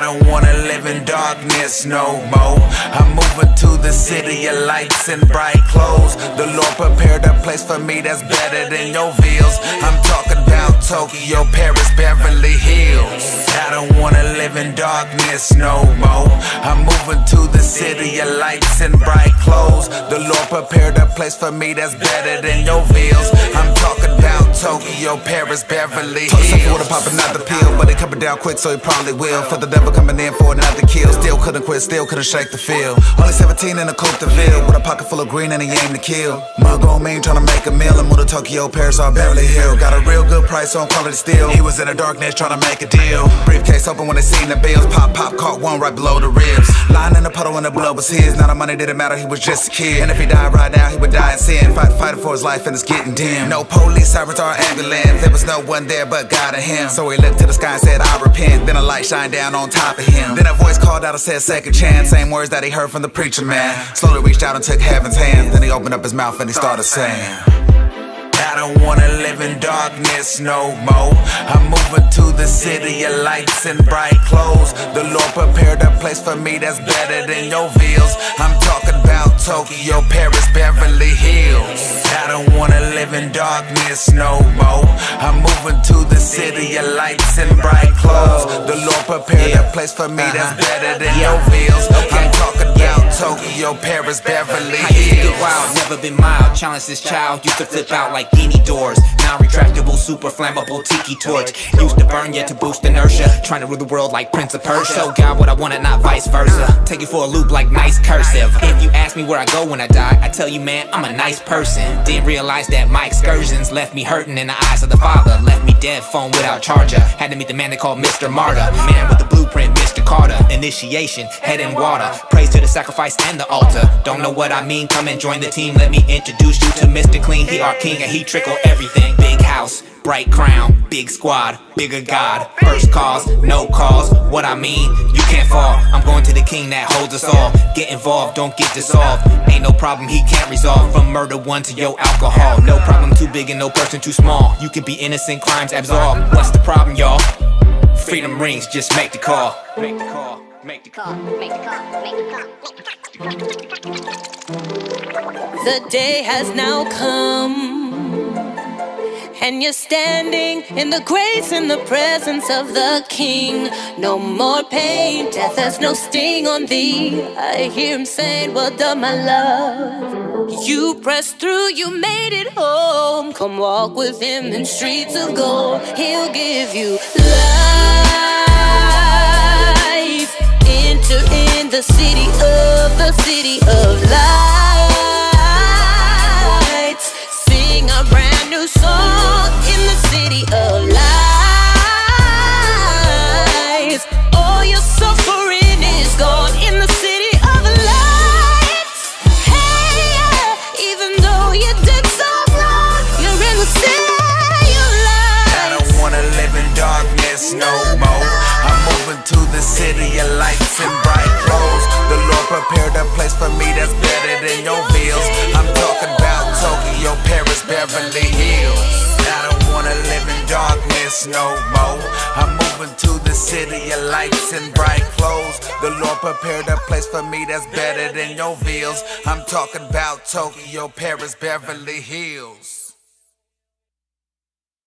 don't wanna live in darkness no more. I'm moving to the city of lights and bright clothes. The Lord prepared a place for me that's better than your views. I'm talking about Tokyo, Paris, Beverly Hills. I don't wanna live in darkness no more. I'm moving to the city of lights and bright clothes. The Lord prepared a place for me that's better than your views. I'm talking about Tokyo, Paris, Beverly Hills. Told would have popping out the pill, but it coming down quick, so he probably will. For the devil coming in for another kill. Still couldn't quit, still couldn't shake the feel. Only 17 in a coupe de ville, with a pocket full of green and he aimed to kill. Mug on me, trying to make a meal. I moved to Tokyo, Paris, or Beverly Hills. Got a real good price on quality steel. He was in the darkness trying to make a deal. Briefcase open when they seen the bills. Pop, caught one right below the ribs. Lying in the puddle when the blood was his. Now the money didn't matter, he was just a kid. And if he died right now, he would die in sin. Fighting for his life and it's getting dim. No police, sirens, or ambulance. There was no one there but God and him. So he looked to the sky and said, I repent. Then a light shined down on top of him. Then a voice called out and said, second chance. Same words that he heard from the preacher man. Slowly reached out and took heaven's hand. Then he opened up his mouth and he started saying, I don't wanna live in darkness no more. I'm moving to the city of lights and bright clothes. The Lord prepared a place for me that's better than your views. I'm talking about Tokyo, Paris, Beverly Hills. I don't wanna live in darkness no more. I'm moving to the city of lights and bright clothes. The Lord prepared a place for me that's better than your views. I'm talking about Tokyo, Paris, Beverly Hills. Wild, never been mild. Challenge this child, used to flip out like genie doors. Non-retractable, super flammable tiki torch. Used to burn yet to boost inertia. Trying to rule the world like Prince of Persia. Show God what I wanted, not vice versa. Take you for a loop like nice cursive. If you ask me where I go when I die, I tell you, man, I'm a nice person. Didn't realize that my excursions left me hurting in the eyes of the Father. Left me dead, phone without charger. Had to meet the man they call Mr. Martyr. Man with the blueprint, Mr. Carter. Initiation, head in water. Praise to the sacrifice and the altar. Don't know what I mean? Come and join the team. Let me introduce you to Mr. Clean. He our king and he trickle everything. Big house, bright crown, big squad, bigger God. First cause, no cause. What I mean, you can't fall. I'm going to the king that holds us all. Get involved, don't get dissolved. Ain't no problem he can't resolve. From murder one to your alcohol. No problem too big and no person too small. You can be innocent, crimes absolved. What's the problem, y'all? Freedom rings, just make the call. Make the call. Make the call. Make the call. Make the call. The day has now come, and you're standing in the grace and the presence of the King. No more pain, death has no sting on thee. I hear him saying, well done, my love. You pressed through, you made it home. Come walk with him in streets of gold. He'll give you life. Enter in the city of lights. Sing a brand new song in the city of lights. All your suffering is gone in the city of lights. Hey, yeah, even though you did so wrong, you're in the city of lights. I don't wanna live in darkness no more. I'm moving to the city of lights and bright clothes. The Lord prepared a place for me that's better than your bills. I'm talking about Tokyo, Paris, Beverly Hills. I don't wanna live in darkness no more. I'm moving to the city of lights and bright clothes. The Lord prepared a place for me that's better than your bills. I'm talking about Tokyo, Paris, Beverly Hills.